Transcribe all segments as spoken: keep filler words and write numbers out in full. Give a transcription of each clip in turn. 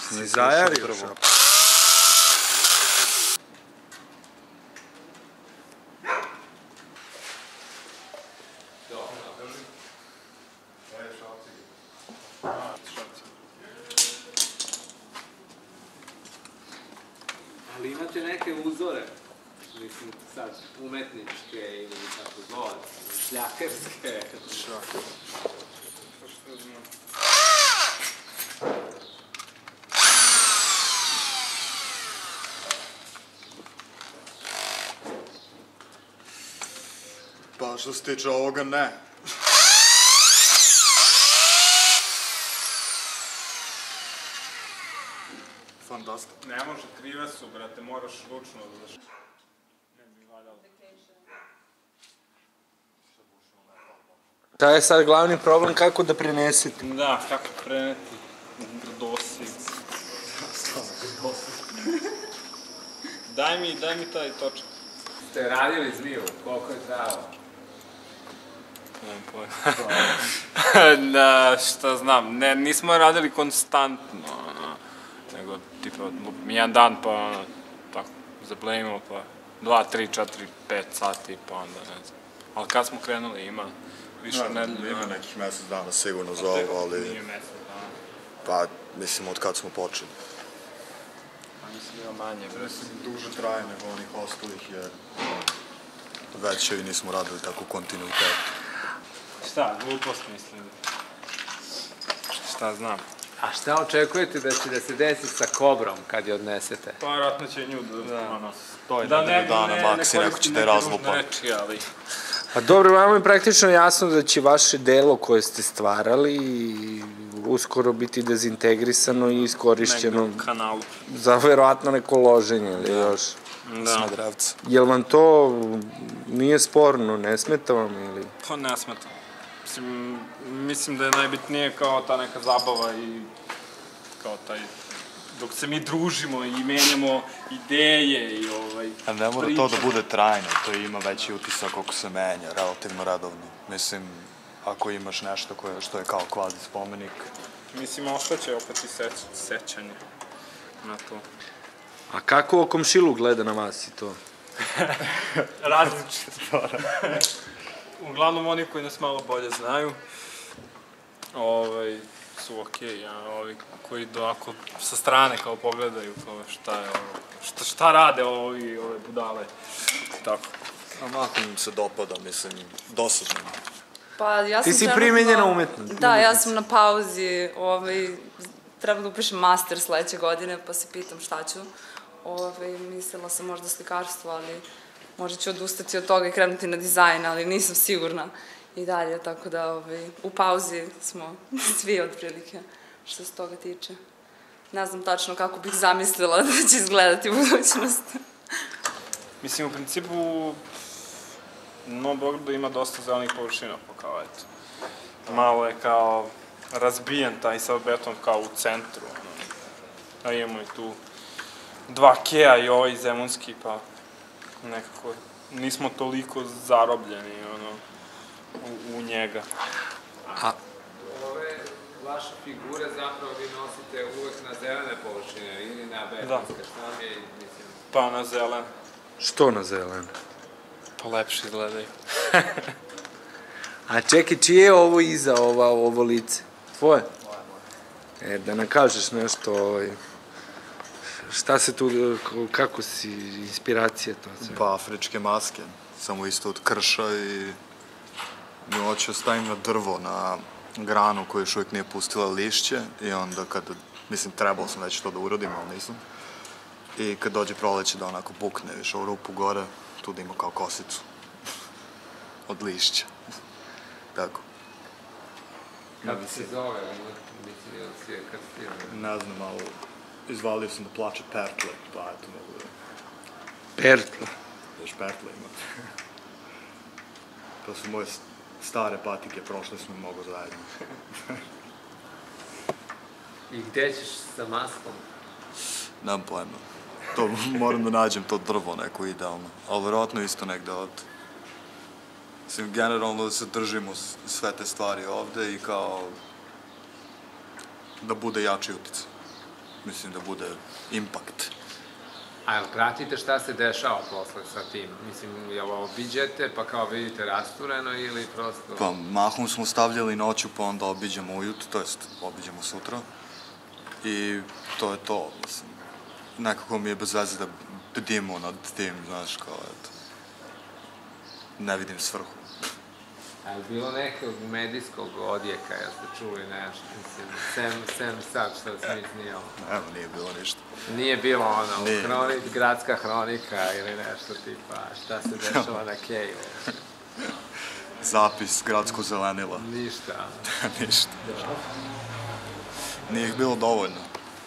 Si zajario šap. Ali imate neke uzore, mislim sad, umetničke ili tako zove, šljakerske. Pa što se tiče ovoga, ne. Fantastik. Ne može, krive su, brate, moraš ručno da daš. Ne bi valjalo. Šta je sad glavni problem, kako da prenesete? Da, kako preneti grdosi. Daj mi, daj mi taj točak. Ste radili zliju, koliko je trajalo? Nemam pojma. Da, šta znam, ne, nismo radili konstantno, ono, nego, tipa, jedan dan, pa, ono, tako, zablejimo, pa, dva, tri, četiri, pet sati, pa onda, ne znam. Ali kad smo krenuli, ima više nedelja. Ima nekih mesec dana sigurno za ovo, ali... Nije mesec dana. Pa, mislim, od kad smo počeli. Pa mislim, ima manje, bre. Mislim, duže traje nego onih ostalih, jer... Već i nismo radili tako kontinuitet. Šta, glupost mislim. Šta znam. A šta očekujete da će da se desi sa Kobrom kad je odnesete? Pa vjerojatno će nju da, ono, To je nedelju dana, maksi, neko će da je razlupa. Reči, ali... Pa dobro, vama je praktično jasno da će vaše delo koje ste stvarali uskoro biti dezintegrisano i iskorišćeno negdje u kanalu. za verovatno neko loženje ili još. Smederevca. Jel vam to nije sporno, ne smeta vam ili? Pa ne smeta. Mislim, mislim da je najbitnije kao ta neka zabava i kao taj... Dok se mi družimo i menjamo ideje i ovaj... A ne mora to da bude trajno, to ima veći utisak kako se menja, relativno redovno. Mislim, ako imaš nešto koje, što je kao kvazi spomenik. Mislim, ostaće opet i seć, sećanje na to. A kako o komšilu gleda na vas i to? Različito. Uglavnom, oni koji nas malo bolje znaju, ovaj, su okej, a ovi koji ovako sa strane kao pogledaju kao šta je ovo, šta, šta rade ovi, ove budale, tako. A mako im se dopada, mislim, dosadno. Pa ja sam Ti si primenjena umetnost. Da, ja sam na pauzi, ovaj, treba da upišem master sledeće godine, pa se pitam šta ću. Ovaj, mislila sam možda slikarstvo, ali možda ću odustati od toga i krenuti na dizajn, ali nisam sigurna i dalje, tako da ovaj, u pauzi smo svi otprilike što se toga tiče. Ne znam tačno kako bih zamislila da će izgledati budućnost. Mislim, u principu, u Novom Beogradu ima dosta zelenih površina, pa kao eto. Malo je kao razbijen taj sad beton kao u centru, ono. A imamo i tu dva Kea i ovaj zemunski, pa nekako nismo toliko zarobljeni, ono, u, u njega. A ove vaše figure zapravo vi nosite uvek na zelene površine ili na betonske, šta vam je, mislim? Pa na zelen. Što na zelen? Pa lepše izgledaju. A čekaj, čije je ovo iza, ova, ovo lice? Tvoje? E, da nam kažeš nešto, ovaj, šta se tu, kako si, inspiracija to sve? Pa afričke maske, samo isto od krša i mi hoću da stavim na drvo, na granu koja još uvijek nije pustila lišće i onda kada, mislim, trebao sam već to da uradim, ali nisam. I kad dođe proleće da onako bukne više u rupu gore, tu da ima kao kosicu od lišća. Tako. Kako se zove, mislim, ili si je krstio? Ne znam, ali izvalio sam da plače pertle, pa eto mogu da... Pertla. Još pertle ima. To su moje stare patike, prošle smo mnogo zajedno. I gde ćeš sa maskom? Nemam pojma. To moram da nađem to drvo neko idealno. Ali verovatno isto negde ovde. Mislim, generalno da se držimo sve te stvari ovde i kao da bude jači uticaj. mislim da bude impakt. A jel pratite šta se dešava posle sa tim? Mislim, jel obiđete pa kao vidite rastureno ili prosto... Pa mahom smo stavljali noću pa onda obiđemo ujutro, to jest obiđemo sutra. I to je to, mislim. Nekako mi je bez veze da bdimo nad tim, znaš, kao eto. Ne vidim svrhu. A je bilo nekog medijskog odjeka, jel ste čuli nešto, mislim, sem, sem sad što se iznijelo? Evo, nije bilo ništa. Nije bilo ono, Nije. hronik, gradska hronika ili nešto tipa, šta se dešava na Keju? Zapis, gradsko zelenilo. Ništa. Ništa. Nije ih bilo dovoljno.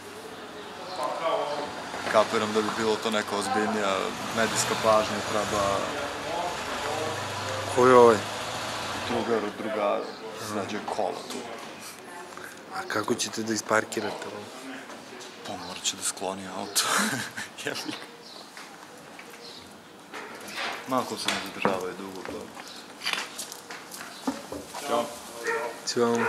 Kapiram da bi bilo to neka ozbiljnija medijska pažnja, treba Ko je ovaj? drugar od drugara, nađe kola tu. A kako ćete da isparkirate ovo? Pa morat će da skloni auto. Jebi ga. Mako se ne zadržavaju dugo, pa... Ćao. Ćao.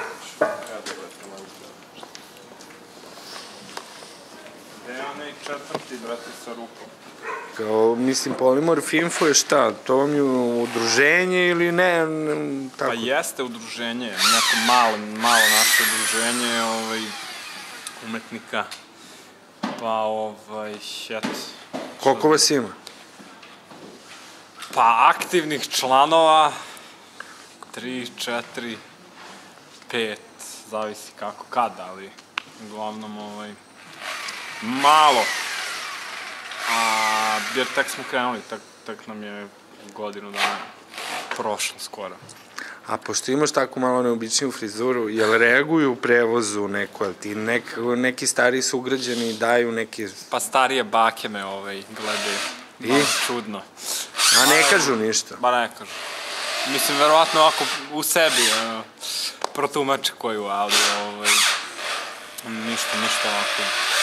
Gde je onaj četvrti, brate, sa rupom? Kao, mislim, Polimorf Info je šta? To vam je udruženje ili ne? ne tako? Pa jeste udruženje, neko malo, malo naše udruženje ovaj, umetnika. Pa, ovaj, eto. Koliko vas ima? Pa, aktivnih članova, tri, četiri, pet, zavisi kako, kad, ali uglavnom, ovaj, malo. A, jer tek smo krenuli, tek, tek nam je godinu dana prošlo skoro. A pošto imaš tako malo neobičniju frizuru, jel reaguju u prevozu neko, jel ti nek, neki stariji sugrađani daju neke... Pa starije bake me ovaj, gledaju, I? malo čudno. A ne kažu ništa? Ba ne kažu. Mislim, verovatno ovako u sebi uh, protumače koju, ali ovaj, ništa, ništa ovako.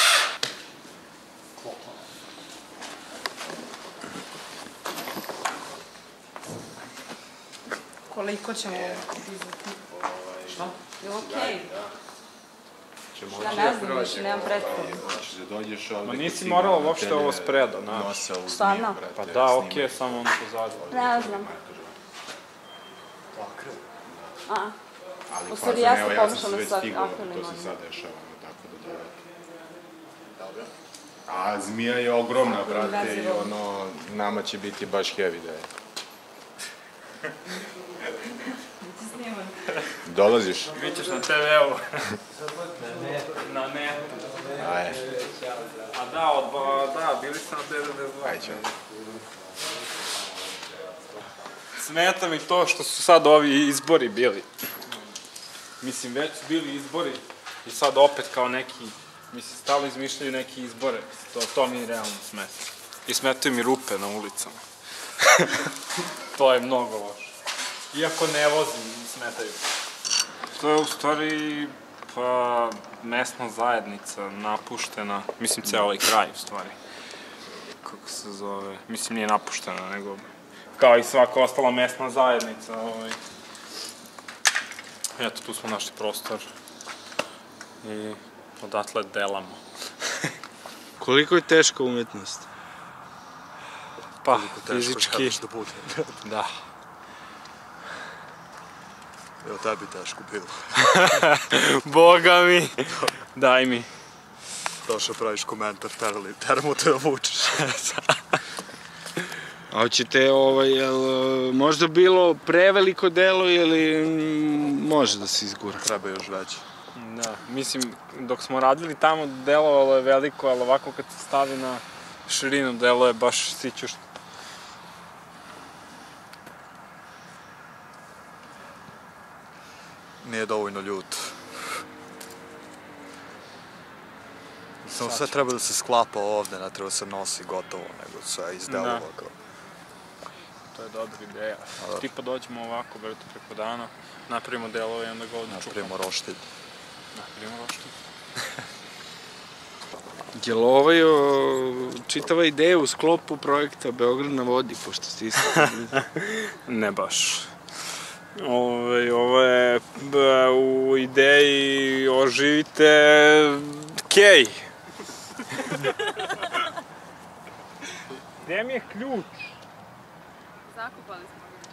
Koliko ćemo dizati? Šta? Je li okej? Ja ne znam više, nemam predstavu. Ma nisi morala uopšte ovo spredo, znaš. Šta na? Pa da, okej, samo ono pozadnje. Ne znam. A, u stvari jeste pomešano sa akrilnim To se onim. sad dešava, tako da dobro. A zmija je ogromna, brate, i ono, nama će biti baš heavy da je. Dolaziš? Bićeš na te ve-u. Na netu. Aj, A da, od, da, bili ste na devedeset dva. aj ćemo. Smeta mi to što su sad ovi izbori bili. Mislim, već su bili izbori i sad opet kao neki, mislim, stalno izmišljaju neki izbore. To, to mi realno smeta. I smetaju mi rupe na ulicama. To je mnogo loše. Iako ne vozim, smetaju. To je u stvari, pa, mesna zajednica, napuštena, mislim, ceo ovaj kraj, u stvari. Kako se zove, mislim, nije napuštena, nego kao i svaka ostala mesna zajednica. Ovaj. Eto, tu smo našli prostor i odatle delamo. Koliko je teška umetnost? Pa, Teško fizički, želiš da bude. da. Evo tebi teško bilo. Boga mi, daj mi. Došao praviš komentar, terali, teramo te da vučeš. A hoćete, ovaj, jel možda bilo preveliko delo ili mm, može da se izgura? Treba još veće. Da, mislim, dok smo radili tamo, delovalo je veliko, ali ovako kad se stavi na širinu, delo je baš sićušno. Nije dovoljno ljut. Samo sve treba da se sklapa ovde, ne treba da se nosi gotovo, nego sve iz delova kao. To je dobra ideja. Tipa dođemo ovako, brate, preko dana, napravimo delove i onda ga ovdje čupamo. Napravimo roštilj. Napravimo roštilj. Jel ovaj, o, čitava ideja u sklopu projekta Beograd na vodi, pošto ste isto... Ne baš. Ove, ovo je b, u ideji oživite kej. Gdje mi je ključ? Zakupali smo ga.